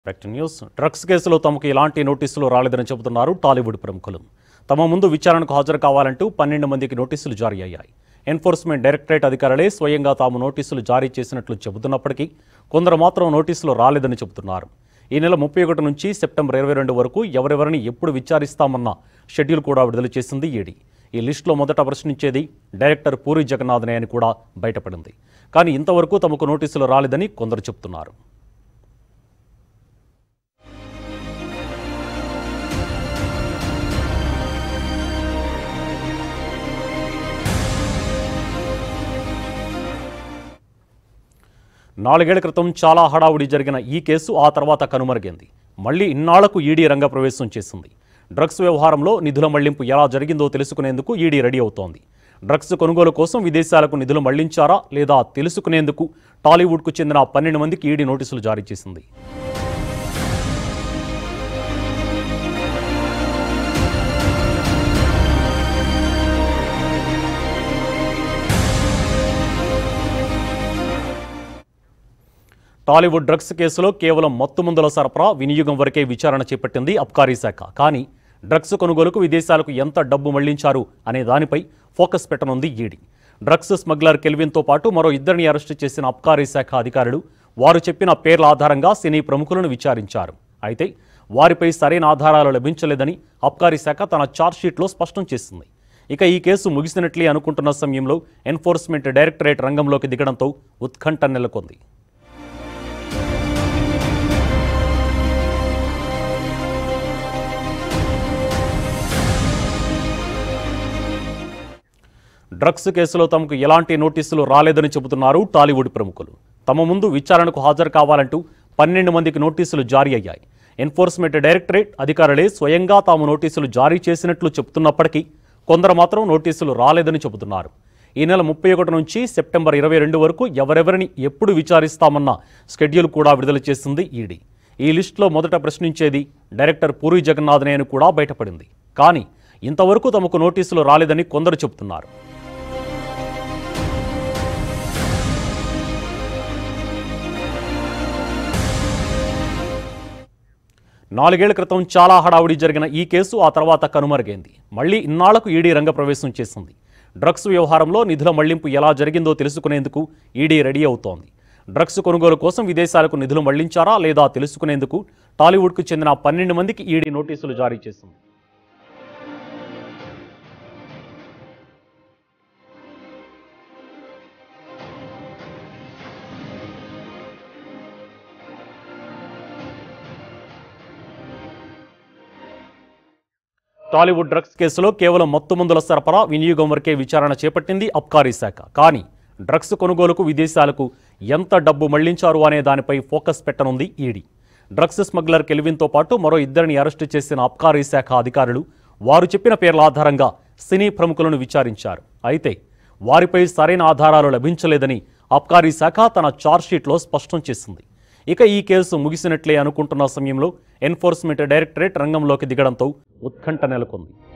Back to news. Drugs కేసులో తమకు ఎలాంటి నోటీసులు రాలేదని చెబుతున్నారు టాలీవుడ్ ప్రముఖులు. తమ ముందు విచారణకు హాజరు కావాలంటూ 12 మందికి నోటీసులు జారీ అయ్యాయి. ఎన్ఫోర్స్మెంట్ డైరెక్టరేట్ అధికారులే స్వయంగా తాము నోటీసులు జారీ చేసినట్లు చెబుతున్నప్పటికీ కొందరు మాత్రం నోటీసులు రాలేదని చెబుతున్నారు. ఈ నెల 31 నుంచి సెప్టెంబర్ 22 వరకు ఎవరెవరిని ఎప్పుడు విచారిస్తామన్న షెడ్యూల్ కూడా విడుదల చేసింది ఈడీ. ఈ లిస్టులో మొదట ప్రశ్నించేది డైరెక్టర్ పూరి జగన్నాథ్నే అని కూడా బయటపడింది. కానీ ఇంతవరకు తమకు నోటీసులు రాలేదని కొందరు చెబుతున్నారు. నాలుగేళ్ల క్రితం చాలా హడావుడి జరిగిన ఈ కేసు ఆ తర్వాత కనుమరుగైంది. మళ్లీ ఇన్నాళ్లకు ఈడీ రంగప్రవేశం చేసింది. డ్రగ్స్ వ్యవహారంలో నిధుల మళ్లింపు ఎలా జరిగిందో తెలుసుకునేందుకు ఈడీ రెడీ అవుతోంది. డ్రగ్స్ కొనుగోలు కోసం విదేశాలకు నిధులు మళ్లించారా లేదా తెలుసుకునేందుకు టాలీవుడ్కు చెందిన 12 మందికి ఈడీ నోటీసులు జారీ చేసింది. టాలీవుడ్ డ్రగ్స్ కేసులో కేవలం మత్తుమందుల సరఫరా, వినియోగం వరకే విచారణ చేపట్టింది అబ్కారీ శాఖ. కానీ డ్రగ్స్ కొనుగోలుకు విదేశాలకు ఎంత డబ్బు మళ్లించారు అనే దానిపై ఫోకస్ పెట్టనుంది ఈడీ. డ్రగ్స్ స్మగ్లర్ కెల్విన్తో పాటు మరో 2 అరెస్టు చేసిన అబ్కారీ శాఖ అధికారులు వారు చెప్పిన పేర్ల ఆధారంగా సినీ ప్రముఖులను విచారించారు. అయితే వారిపై సరైన ఆధారాలు లభించలేదని అబ్కారీ శాఖ తన ఛార్జ్షీట్లో స్పష్టం చేసింది. ఇక ఈ కేసు ముగిసినట్లే అనుకుంటున్న సమయంలో ఎన్ఫోర్స్మెంట్ డైరెక్టరేట్ రంగంలోకి దిగడంతో ఉత్కంఠ నెలకొంది. డ్రగ్స్ కేసులో తమకు ఎలాంటి నోటీసులు రాలేదని చెబుతున్నారు టాలీవుడ్ ప్రముఖులు. తమ ముందు విచారణకు హాజరు కావాలంటూ 12 మందికి నోటీసులు జారీ అయ్యాయి. ఎన్ఫోర్స్మెంట్ డైరెక్టరేట్ అధికారులే స్వయంగా తాము నోటీసులు జారీ చేసినట్లు చెబుతున్నప్పటికీ కొందరు మాత్రం నోటీసులు రాలేదని చెబుతున్నారు. ఈ నెల 31 నుంచి సెప్టెంబర్ 22 వరకు ఎవరెవరిని ఎప్పుడు విచారిస్తామన్న షెడ్యూల్ కూడా విడుదల చేసింది ఈడీ. ఈ లిస్టులో మొదట ప్రశ్నించేది డైరెక్టర్ పూరి జగన్నాథ్నే అని కూడా బయటపడింది. కానీ ఇంతవరకు తమకు నోటీసులు రాలేదని కొందరు చెబుతున్నారు. నాలుగేళ్ల క్రితం చాలా హడావుడి జరిగిన ఈ కేసు ఆ తర్వాత కనుమరుగైంది. మళ్లీ ఇన్నాళ్లకు ఈడీ రంగప్రవేశం చేసింది. డ్రగ్స్ వ్యవహారంలో నిధుల మళ్లింపు ఎలా జరిగిందో తెలుసుకునేందుకు ఈడీ రెడీ అవుతోంది. డ్రగ్స్ కొనుగోలు కోసం విదేశాలకు నిధులు మళ్లించారా లేదా తెలుసుకునేందుకు టాలీవుడ్కు చెందిన 12 మందికి ఈడీ నోటీసులు జారీ చేసింది. టాలీవుడ్ డ్రగ్స్ కేసులో కేవలం మత్తుమందుల సరఫరా, వినియోగం వరకే విచారణ చేపట్టింది అబ్కారీ శాఖ. కానీ డ్రగ్స్ కొనుగోలుకు విదేశాలకు ఎంత డబ్బు మళ్లించారు అనే దానిపై ఫోకస్ పెట్టనుంది ఈడీ. డ్రగ్స్ స్మగ్లర్ కెల్విన్తో పాటు మరో 2 అరెస్టు చేసిన అబ్కారీ శాఖ అధికారులు వారు చెప్పిన పేర్ల ఆధారంగా సినీ ప్రముఖులను విచారించారు. అయితే వారిపై సరైన ఆధారాలు లభించలేదని అబ్కారీ శాఖ తన ఛార్జ్షీట్లో స్పష్టం చేసింది. ఇక ఈ కేసు ముగిసినట్లే అనుకుంటున్న సమయంలో ఎన్ఫోర్స్మెంట్ డైరెక్టరేట్ రంగంలోకి దిగడంతో ఉత్కంఠ నెలకొంది.